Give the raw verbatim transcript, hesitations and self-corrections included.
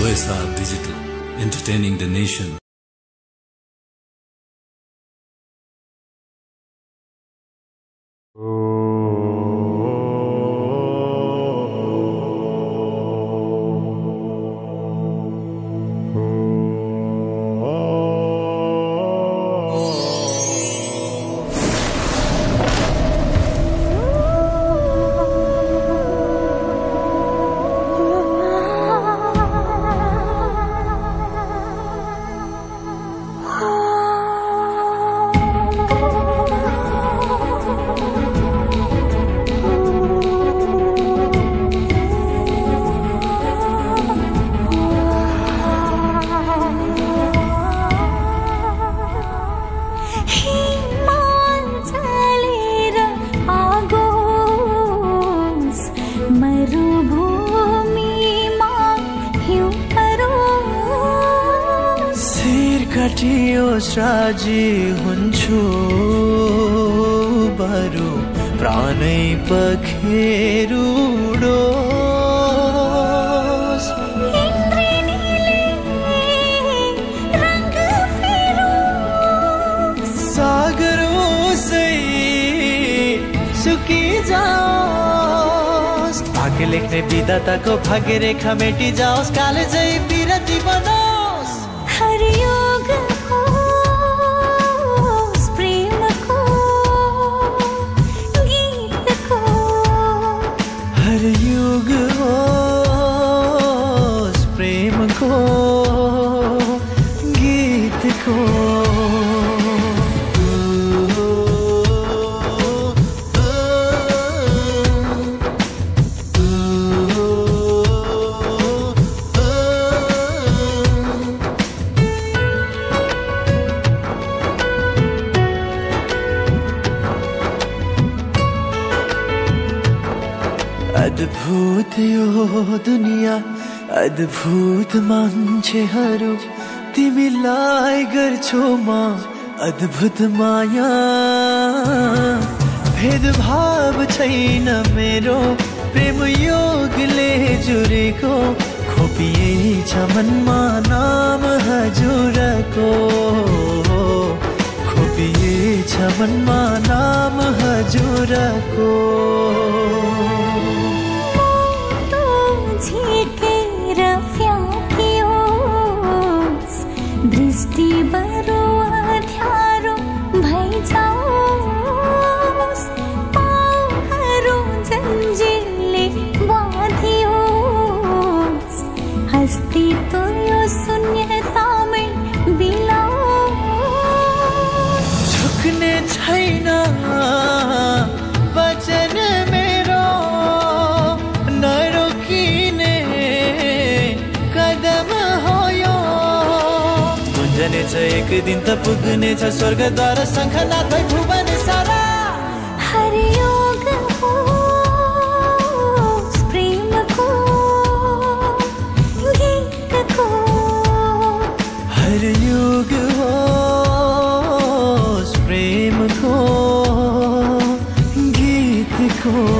O S R Digital, entertaining the nation. कटियोस् राजी हुन्छु बरु प्राणै पखेरुडोस् सागरोसै सुकी जाओस् भाग्य लेख्ने विधाताको भाग्य रेखा मेटी जाओस् कालेजै बिरती बनोस् हरियोग युग होस् प्रेम को गीत को अद्भुत यो दुनिया अद्भुत मान्छेहरू तिमीलाई गर्छु म अद्भुत माया भेदभाव छैन मेरो प्रेम योगले जुरेको खोपिएछ मनमा नाम हजुरको खोपिएछ मनमा नाम हजुरको झिकेर फ्याँकियोस् दृष्टि बरु अँध्यारो भइजाओस् पाउहरू जन्जिरले बाँधियोस् अस्तित्व यो शून्यतामै बिलाओस् झुक्ने छैन वचन मेरो नरोकिने कदम हो यो गुन्जनेछ एक दिन त पुग्नेछ स्वर्गद्वार शङ्खनाद भई भुवन सारा हरियोग होस् प्रेमको गीतको हरियोग होस् प्रेमको गीतको